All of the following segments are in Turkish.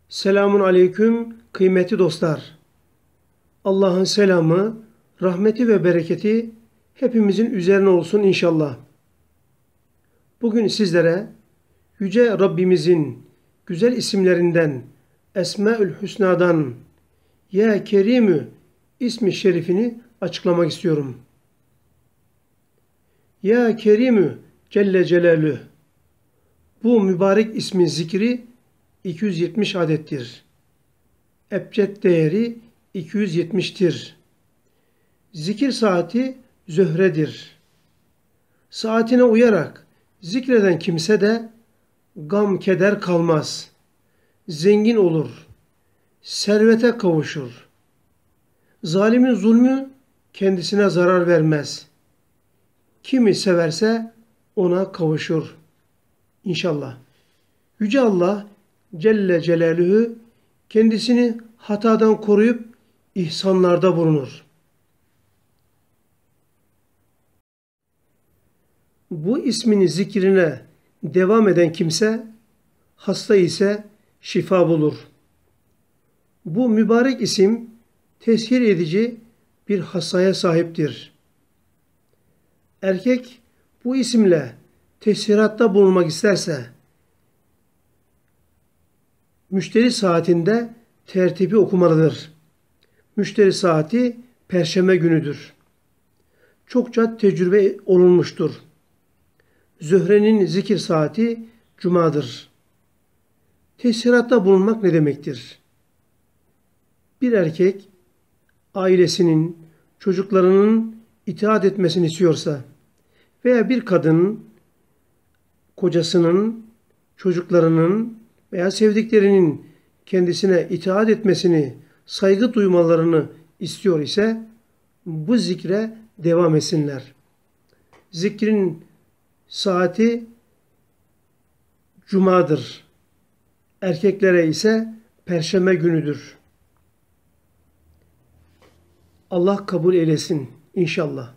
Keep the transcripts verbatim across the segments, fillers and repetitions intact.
Selamun aleyküm kıymetli dostlar. Allah'ın selamı, rahmeti ve bereketi hepimizin üzerine olsun inşallah. Bugün sizlere Yüce Rabbimizin güzel isimlerinden Esmaül Hüsna'dan Ya Kerimü ismi şerifini açıklamak istiyorum. Ya Kerimü Celle Celaluhu. Bu mübarek ismin zikri iki yüz yetmiş adettir. Ebced değeri iki yüz yetmiştir. Zikir saati zöhredir. Saatine uyarak zikreden kimse de gam keder kalmaz. Zengin olur. Servete kavuşur. Zalimin zulmü kendisine zarar vermez. Kimi severse ona kavuşur. İnşallah. Yüce Allah Celle Celaluhu kendisini hatadan koruyup ihsanlarda bulunur. Bu ismini zikrine devam eden kimse hasta ise şifa bulur. Bu mübarek isim teshir edici bir hassaya sahiptir. Erkek bu isimle teshiratta bulunmak isterse müşteri saatinde tertibi okumalıdır. Müşteri saati Perşembe günüdür. Çokça tecrübe olunmuştur. Zöhrenin zikir saati Cuma'dır. Teshiratta bulunmak ne demektir? Bir erkek ailesinin, çocuklarının itaat etmesini istiyorsa veya bir kadın kocasının, çocuklarının veya sevdiklerinin kendisine itaat etmesini, saygı duymalarını istiyor ise bu zikre devam etsinler. Zikrin saati Cuma'dır. Erkeklere ise Perşembe günüdür. Allah kabul eylesin inşallah.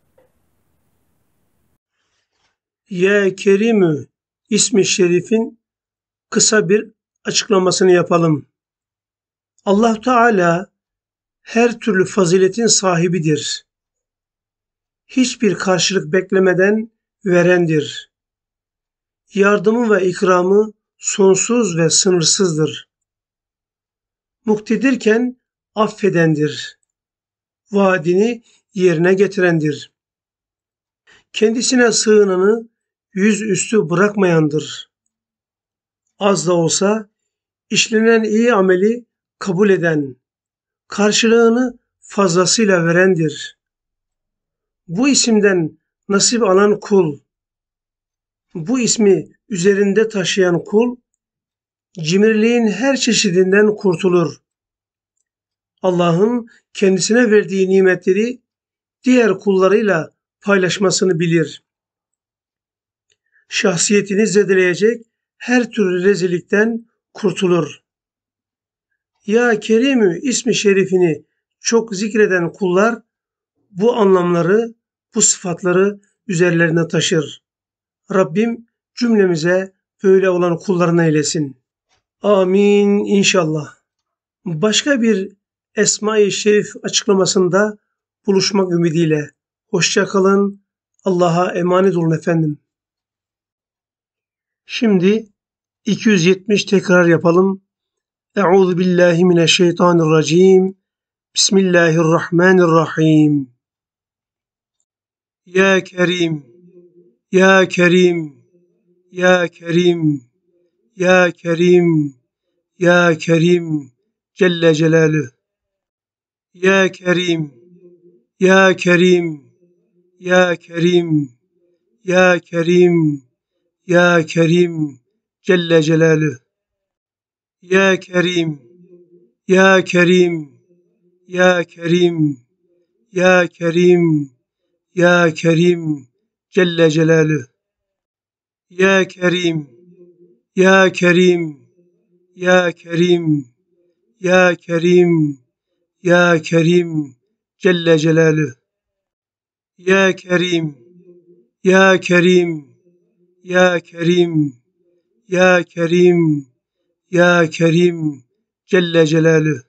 Ya Kerimü ismi şerifin kısa bir açıklamasını yapalım. Allah Teala her türlü faziletin sahibidir. Hiçbir karşılık beklemeden verendir. Yardımı ve ikramı sonsuz ve sınırsızdır. Muktedirken affedendir. Vaadini yerine getirendir. Kendisine sığınanı yüzüstü bırakmayandır. Az da olsa işlenen iyi ameli kabul eden, karşılığını fazlasıyla verendir. Bu isimden nasip alan kul, bu ismi üzerinde taşıyan kul, cimriliğin her çeşidinden kurtulur. Allah'ın kendisine verdiği nimetleri diğer kullarıyla paylaşmasını bilir. Şahsiyetini zedeleyecek her türlü rezillikten kurtulur. Ya Kerimü ismi şerifini çok zikreden kullar bu anlamları, bu sıfatları üzerlerine taşır. Rabbim cümlemize böyle olan kullarına eylesin. Amin inşallah. Başka bir Esma-i Şerif açıklamasında buluşmak ümidiyle. Hoşça kalın. Allah'a emanet olun efendim. Şimdi iki yüz yetmiş tekrar yapalım. Euzu billahi mineşşeytanirracim. Bismillahirrahmanirrahim. Ya Kerim, Ya Kerim, Ya Kerim, Ya Kerim, Ya Kerim, Celle Celaluhu. Ya Kerim, Ya Kerim, Ya Kerim, Ya Kerim, Ya Kerim, Celle Celaluhu. Ya Kerim, Ya Kerim, Ya Kerim, Ya Kerim, Ya Kerim, Celle Celaluhu. Ya Kerim, Ya Kerim, Ya Kerim, Ya Kerim, Ya Kerim, Celle Celaluhu. Ya Kerim, Ya Kerim, Ya Kerim, Ya Kerim, Ya Kerim Celle Celaluhu.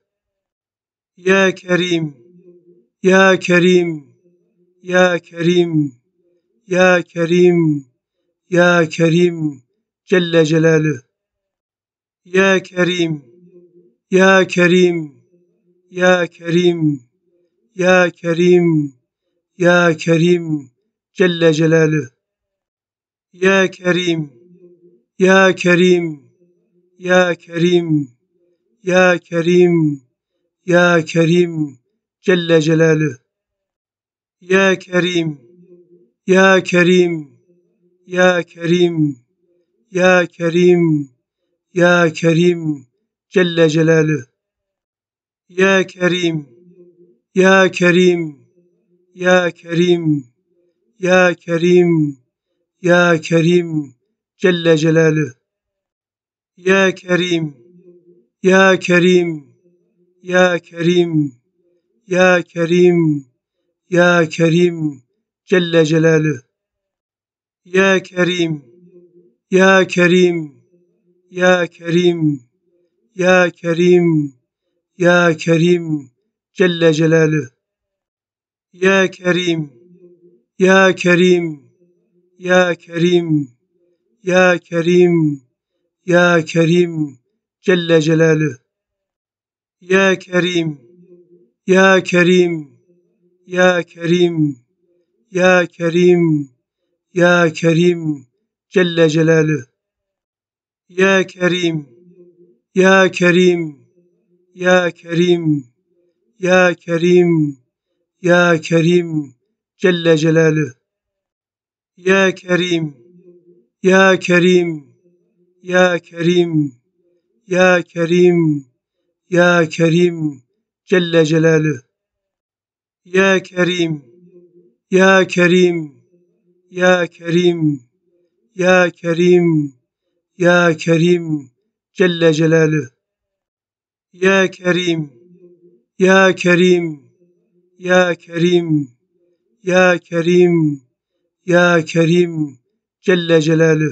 Ya Kerim, Ya Kerim, Ya Kerim, Ya Kerim, Ya Kerim Celle Celaluhu. Ya Kerim, Ya Kerim, Ya Kerim, Ya Kerim, Ya Kerim Celle Celaluhu. Ya Kerim, Ya Kerim, Ya Kerim, Ya Kerim, Ya Kerim Celle Celaluhu. Ya Kerim, Ya Kerim, Ya Kerim, Ya Kerim, Ya Kerim Celle Celaluhu. Ya Kerim, Ya Kerim, Ya Kerim, Ya Kerim, Ya Kerim Celle Celaluhu. Ya Kerim, Ya Kerim, Ya Kerim, Ya Kerim, Ya Kerim Celle Celaluhu. Ya Kerim, Ya Kerim, Ya Kerim, Ya Kerim, Ya Kerim Celle Celaluhu. Ya Kerim, Ya Kerim, Ya Kerim, Ya Kerim, Ya Kerim Celle Celaluhu. Ya Kerim, Ya Kerim, Ya Kerim, Ya Kerim, Ya Kerim Celle Celaluhu. Ya Kerim, Ya Kerim, Ya Kerim, Ya Kerim, Ya Kerim Celle Celaluhu. Ya Kerim, Ya Kerim, Ya Kerim, Ya Kerim, Ya Kerim Celle Celaluhu. Ya Kerim, Ya Kerim, Ya Kerim, Ya Kerim, Ya Kerim Celle Celaluhu. Ya Kerim, Ya Kerim, Ya Kerim, Ya Kerim, Ya Kerim Celle Celaluhu.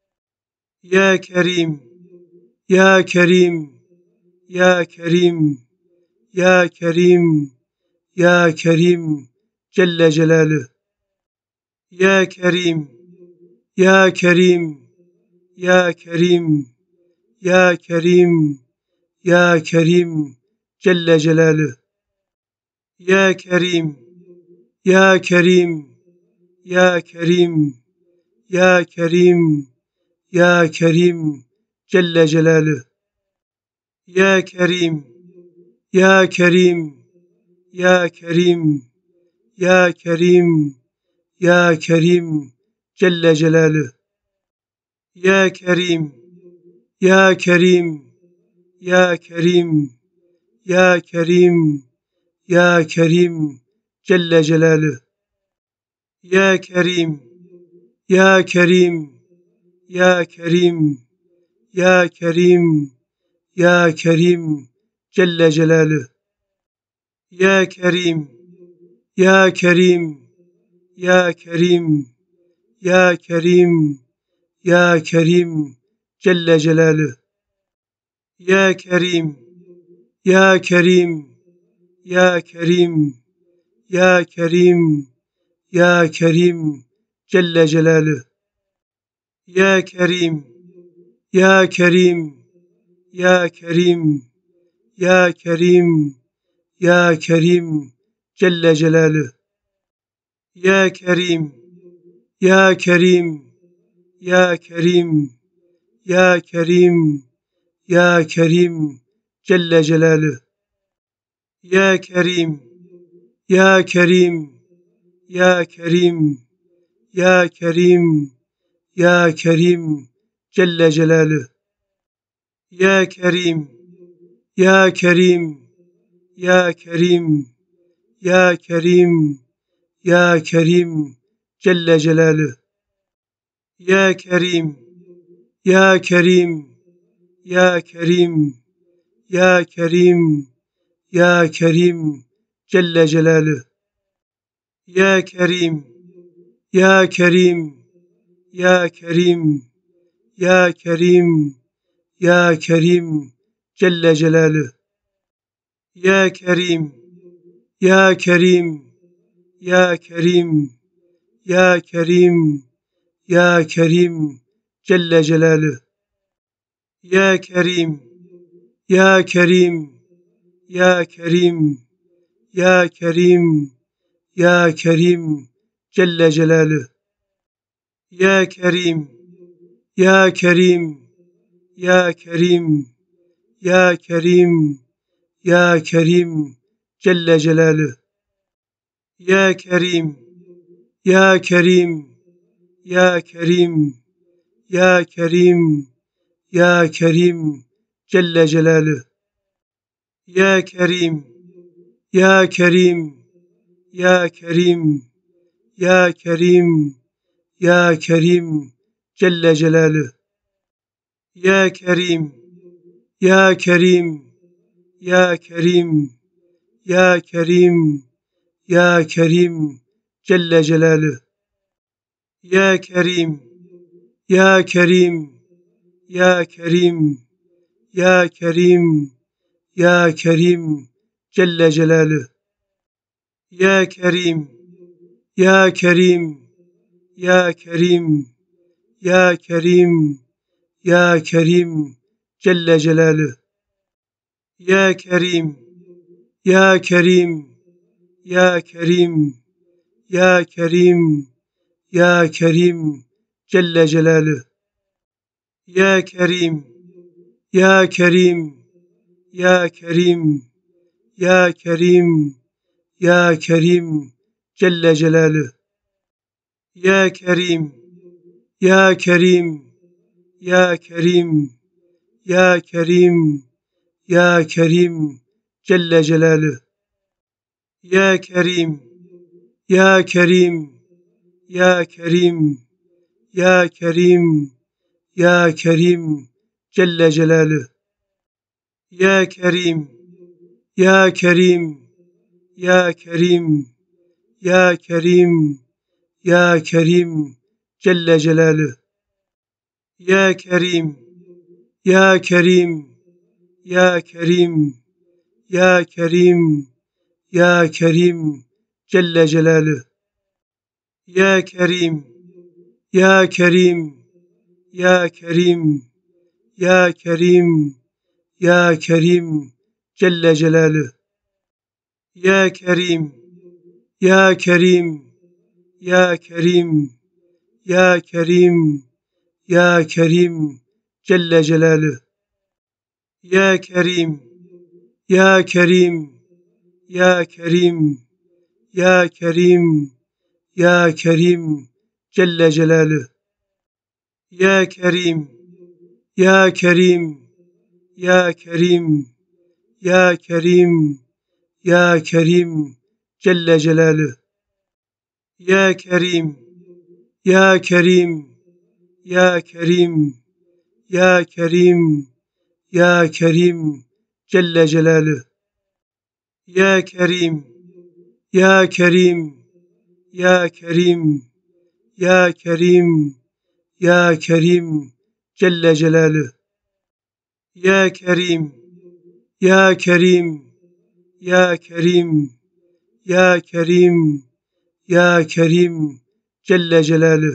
Ya Kerim, Ya Kerim, Ya Kerim, Ya Kerim, Ya Kerim Celle Celaluhu. Ya Kerim, Ya Kerim, Ya Kerim, Ya Kerim, Ya Kerim Celle Celaluhu. Ya Kerim, Ya Kerim, Ya Kerim, Ya Kerim, Ya Kerim Celle Celaluhu. Ya Kerim, Ya Kerim, Ya Kerim, Ya Kerim, Ya Kerim Celle Celaluhu. Ya Kerim, Ya Kerim, Ya Kerim, Ya Kerim, Ya Kerim Celle Celaluhu. Ya Kerim, Ya Kerim, Ya Kerim, Ya Kerim, Ya Kerim Celle Celaluhu. Ya Kerim, Ya Kerim, Ya Kerim, Ya Kerim, Ya Kerim Celle Celaluhu. Ya Kerim, Ya Kerim, Ya Kerim, Ya Kerim, Ya Kerim Celle Celaluhu. Ya Kerim, Ya Kerim, Ya Kerim, Ya Kerim, Ya Kerim Celle Celaluhu. Ya Kerim, Ya Kerim, Ya Kerim, Ya Kerim, Ya Kerim Celle Celaluhu. Ya Kerim, Ya Kerim, Ya Kerim, Ya Kerim, Ya Kerim Celle Celaluhu. Ya Kerim, Ya Kerim, Ya Kerim, Ya Kerim, Ya Kerim Celle Celaluhu. Ya Kerim, Ya Kerim, Ya Kerim, Ya Kerim, Ya Kerim Celle Celaluhu. Ya Kerim, Ya Kerim, Ya Kerim, Ya Kerim, Ya Kerim Celle Celaluhu. Ya Kerim, Ya Kerim, Ya Kerim, Ya Kerim, Ya Kerim Celle Celaluhu. Ya Kerim, Ya Kerim, Ya Kerim, Ya Kerim, Ya Kerim Celle Celaluhu. Ya Kerim, Ya Kerim, Ya Kerim, Ya Kerim, Ya Kerim Celle Celaluhu. Ya Kerim, Ya Kerim, Ya Kerim, Ya Kerim, Ya Kerim Celle Celaluhu. Ya Kerim, Ya Kerim, Ya Kerim, Ya Kerim, Ya Kerim Celle Celaluhu. Ya Kerim, Ya Kerim, Ya Kerim, Ya Kerim, Ya Kerim Celle Celaluhu. Ya Kerim, Ya Kerim, Ya Kerim, Ya Kerim, Ya Kerim Celle Celaluhu. Ya Kerim, Ya Kerim, Ya Kerim, Ya Kerim, Ya Kerim Celle Celaluhu. Ya Kerim, Ya Kerim, Ya Kerim, Ya Kerim, Ya Kerim Celle Celaluhu. Ya Kerim, Ya Kerim, Ya Kerim, Ya Kerim, Ya Kerim Celle Celaluhu. Ya Kerim, Ya Kerim, Ya Kerim, Ya Kerim, Ya Kerim Celle Celaluhu. Ya Kerim, Ya Kerim, Ya Kerim, Ya Kerim, Ya Kerim Celle Celaluhu. Ya Kerim, Ya Kerim, Ya Kerim, Ya Kerim, Ya Kerim Celle Celaluhu. Ya Kerim, Ya Kerim, Ya Kerim, Ya Kerim, Ya Kerim Celle Celaluhu. Ya Kerim, Ya Kerim, Ya Kerim, Ya Kerim, Ya Kerim Celle Celaluhu. Ya Kerim, Ya Kerim, Ya Kerim, Ya Kerim, Ya Kerim Celle Celaluhu. Ya Kerim, Ya Kerim, Ya Kerim, Ya Kerim, Ya Kerim Celle Celaluhu. Ya Kerim, Ya Kerim, Ya Kerim, Ya Kerim, Ya Kerim Celle Celaluhu. Ya Kerim, Ya Kerim, Ya Kerim, Ya Kerim, Ya Kerim Celle Celaluhu. Ya Kerim, Ya Kerim, Ya Kerim, Ya Kerim, Ya Kerim Celle Celaluhu. Ya Kerim, Ya Kerim, Ya Kerim, Ya Kerim, Ya Kerim Celle Celaluhu.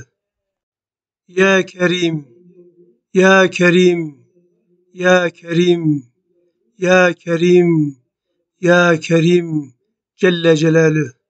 Ya Kerim, Ya Kerim, Ya Kerim, Ya Kerim, Ya Kerim Celle Celaluhu.